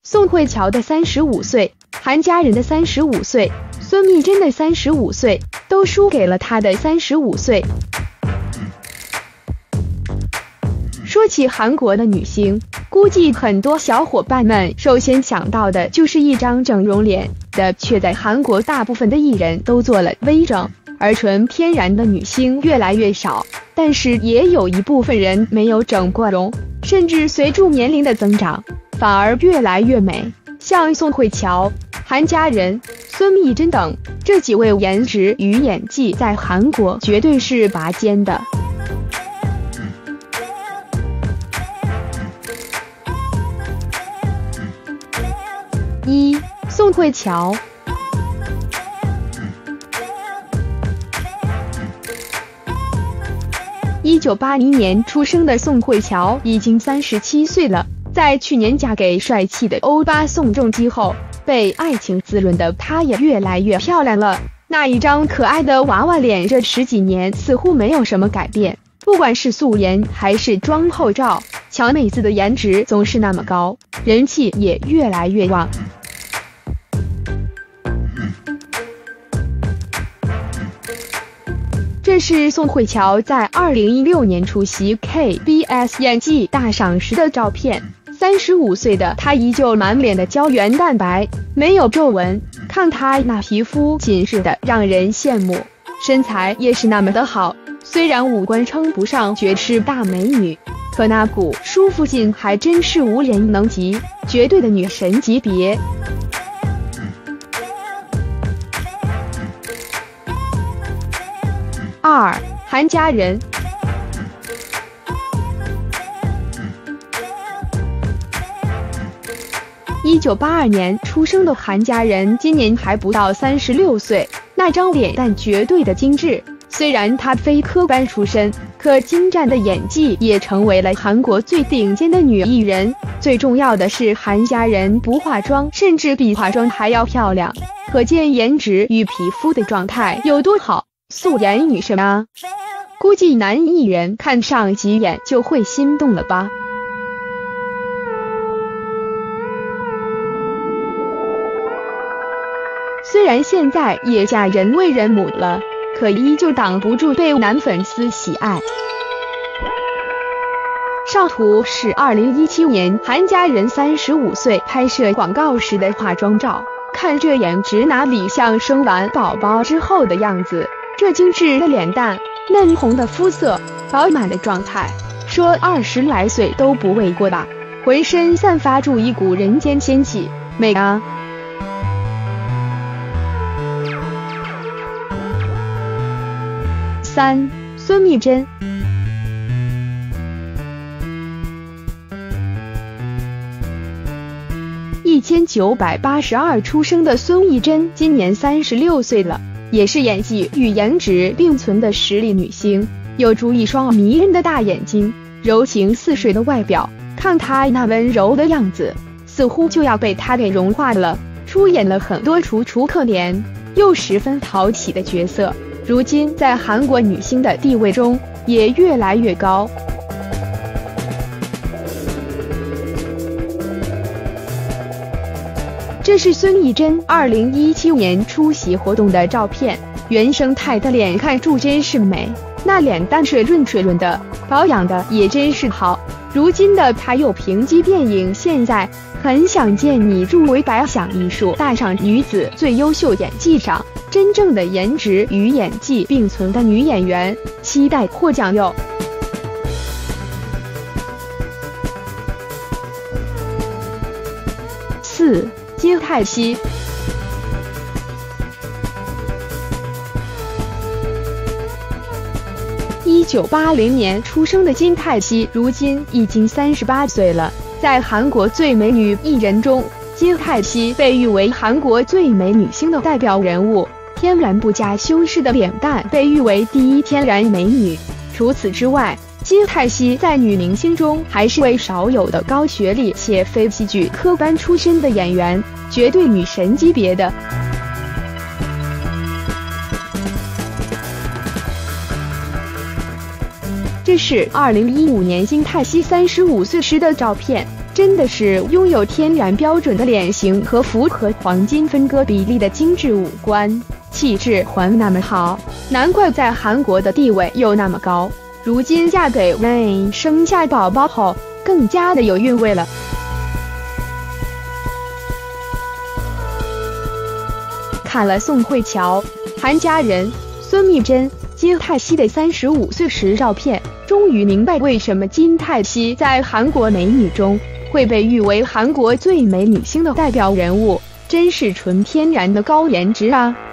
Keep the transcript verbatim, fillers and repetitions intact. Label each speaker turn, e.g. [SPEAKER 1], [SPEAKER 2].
[SPEAKER 1] 宋慧乔的三十五岁，韩佳人的三十五岁，孙艺珍的三十五岁，都输给了她的三十五岁。说起韩国的女星，估计很多小伙伴们首先想到的就是一张整容脸的，却在韩国大部分的艺人都做了微整，而纯天然的女星越来越少。但是也有一部分人没有整过容，甚至随着年龄的增长，反而越来越美。像宋慧乔、韩佳人、孙艺珍等这几位颜值与演技在韩国绝对是拔尖的。一、宋慧乔。一九八零年出生的宋慧乔已经三十七岁了，在去年嫁给帅气的欧巴宋仲基后，被爱情滋润的她也越来越漂亮了。那一张可爱的娃娃脸，这十几年似乎没有什么改变，不管是素颜还是妆后照，乔妹子的颜值总是那么高，人气也越来越旺。这是宋慧乔在二零一六年出席 K B S 演技大赏时的照片。三十五岁的她依旧满脸的胶原蛋白，没有皱纹，看她那皮肤紧实的让人羡慕，身材也是那么的好。虽然五官称不上绝世大美女，可那股舒服劲还真是无人能及，绝对的女神级别。二、韩佳人。一九八二年出生的韩佳人今年还不到三十六岁，那张脸蛋绝对的精致。虽然她非科班出身，可精湛的演技也成为了韩国最顶尖的女艺人。最重要的是，韩佳人不化妆，甚至比化妆还要漂亮，可见颜值与皮肤的状态有多好。素颜女神啊，估计男艺人看上几眼就会心动了吧。虽然现在也嫁人为人母了，可依旧挡不住被男粉丝喜爱。上图是二零一七年韩佳人三十五岁拍摄广告时的化妆照，看这颜值哪里像生完宝宝之后的样子。这精致的脸蛋，嫩红的肤色，饱满的状态，说二十来岁都不为过吧。浑身散发出一股人间仙气，美啊！三、孙艺珍。一千九百八十二出生的孙艺珍，今年三十六岁了。也是演技与颜值并存的实力女星，有着一双迷人的大眼睛，柔情似水的外表，看她那温柔的样子，似乎就要被她给融化了。出演了很多楚楚可怜又十分讨喜的角色，如今在韩国女星的地位中也越来越高。这是孙艺珍二零一七年出席活动的照片，原生态的脸看住真是美，那脸蛋水润水润的，保养的也真是好。如今的她又凭借电影《现在很想见你》入围百想艺术大赏女子最优秀演技赏，真正的颜值与演技并存的女演员，期待获奖哟。四、金泰熙。一九八零年出生的金泰熙，如今已经三十八岁了。在韩国最美女艺人中，金泰熙被誉为韩国最美女星的代表人物。天然不加修饰的脸蛋被誉为第一天然美女。除此之外，金泰熙在女明星中还是位少有的高学历且非戏剧科班出身的演员，绝对女神级别的。这是二零一五年金泰熙三十五岁时的照片， 真的是拥有天然标准的脸型和符合黄金分割比例的精致五官，气质还那么好，难怪在韩国的地位又那么高。如今嫁给Rain，生下宝宝后更加的有韵味了。看了宋慧乔、韩佳人、孙艺珍、金泰熙的三十五岁时照片，终于明白为什么金泰熙在韩国美女中会被誉为韩国最美女星的代表人物，真是纯天然的高颜值啊！